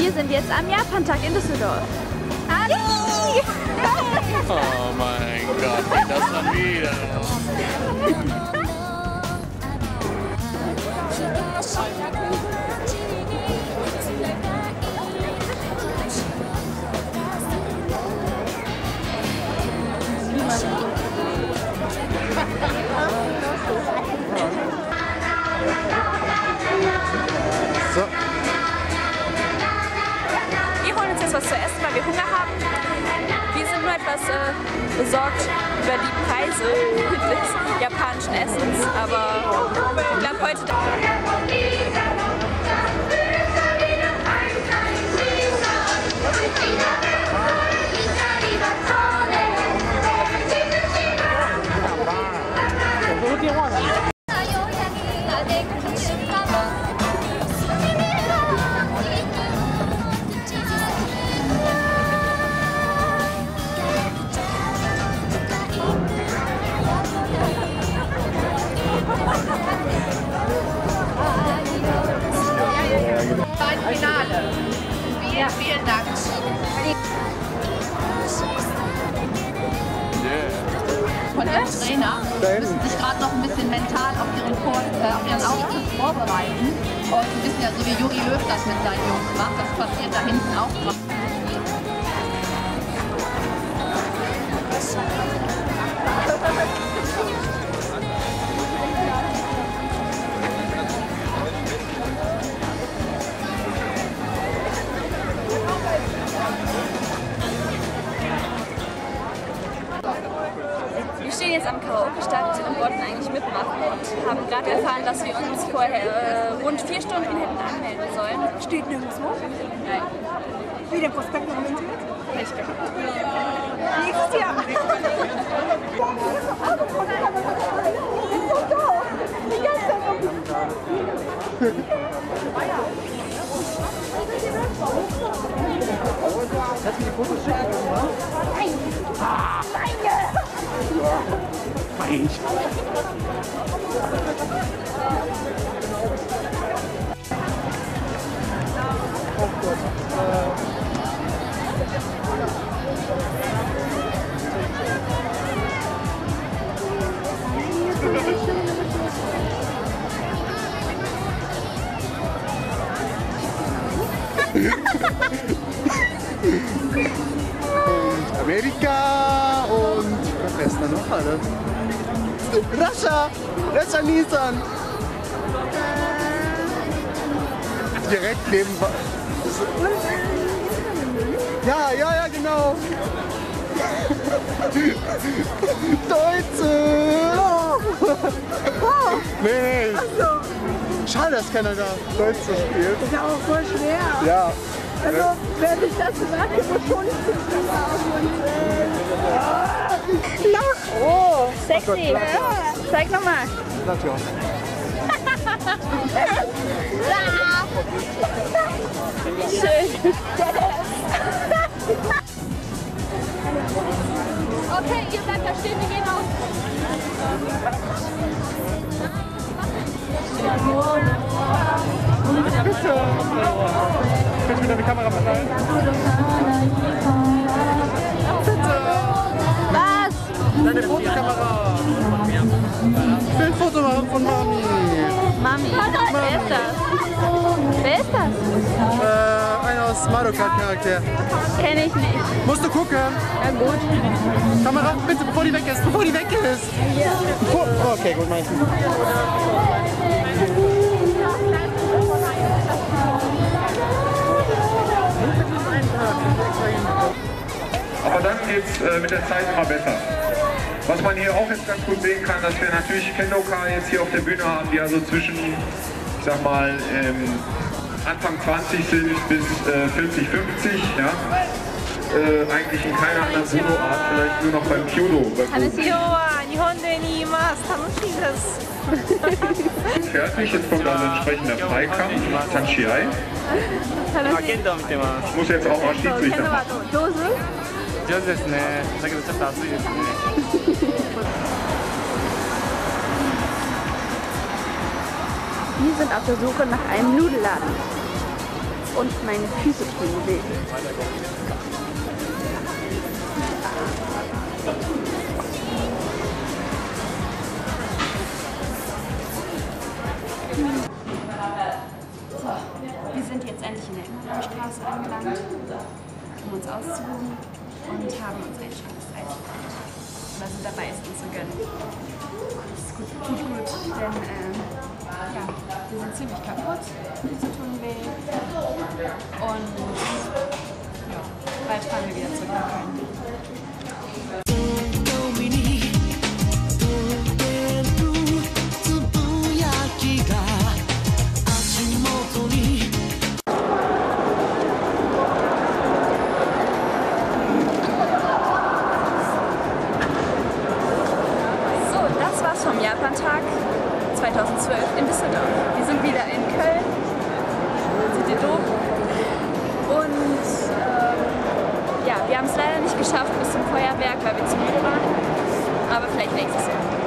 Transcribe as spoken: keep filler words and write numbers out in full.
Wir sind jetzt am Japantag in Düsseldorf. Hallo! Oh mein Gott, das schon wieder. So. Wir holen uns jetzt was zu essen, weil wir Hunger haben. Wir sind nur etwas äh, besorgt über die Preise des japanischen Essens, aber ich glaube heute... Finale. Vielen, vielen Dank. Von dem Trainer müssen sich gerade noch ein bisschen mental auf ihren, Vor äh, auf ihren Auftritt vorbereiten. Und Sie wissen ja, so wie Jogi Löw das mit seinen Jungs macht, das passiert da hinten auch drauf. Wir stehen jetzt am Karaoke-Stand und wollten eigentlich mitmachen und haben gerade erfahren, dass wir uns vorher äh, rund vier Stunden hätten anmelden sollen. Steht nirgendwo. Nein, Wie der Prospekt noch im Internet? nicht gehabt. Nächstes Jahr. Lass mir die Fotos schicken, oder? Nein! Nein! Fein. Oh Gott. Und Amerika und was ist da noch alles? Rascha! Rascha Nissan! Direkt neben... Ja, ja, ja, genau! Deutsche! Oh. Nee, nee. Schade, dass keiner da Deutsch spielt. Das ist ja auch voll schwer. Ja. Also, wer sich das sagt, muss schon nicht Lach! Oh, sexy! Ja. Zeig nochmal! Natürlich. Schön! Okay, ihr bleibt da stehen, wir gehen auf. Bitte! Kannst du wieder die Kamera verteilen? Bitte! Was? Deine Fotokamera! Ich will ein Foto machen von Mami! Mami, wer ist das? Wer ist das? Äh, einer aus Mario Kart Charakter. Kenn ich nicht. Musst du gucken! Na gut. Kamera, bitte, bevor die weg ist! Bevor die weg ist! Ja. Bevor okay, gut, meinst du. Aber dann geht es äh, mit der Zeit immer besser. Was man hier auch jetzt ganz gut sehen kann, dass wir natürlich Kendoka jetzt hier auf der Bühne haben, die also zwischen, ich sag mal, ähm, Anfang zwanzig sind bis äh, vierzig, fünfzig, ja. Äh, eigentlich in keiner anderen Judo-Art, vielleicht nur noch beim Kyudo. Fertig, jetzt kommt also entsprechender Freikampf, Tanshiai. Ich muss jetzt auch mal Schiedsrichter machen. 上手ですね。だけどちょっと暑いですね。 Wir sind auf der Suche nach einem Nudelladen. und meine Füße tun weh. So, wir sind jetzt endlich in der Immerstraße angelangt, um uns auszuruhen und haben uns ein schönes Eis gemacht. Wir sind dabei, es uns zu gönnen. Das ist gut, gut, gut, denn ähm, ja, wir sind ziemlich kaputt, die zu tun weh und ja, bald fahren wir wieder zurück nach Köln. Vom Japantag zweitausendzwölf in Düsseldorf. Wir sind wieder in Köln, City Dom und ähm, ja, wir haben es leider nicht geschafft bis zum Feuerwerk, weil wir zu müde waren, aber vielleicht nächstes Jahr.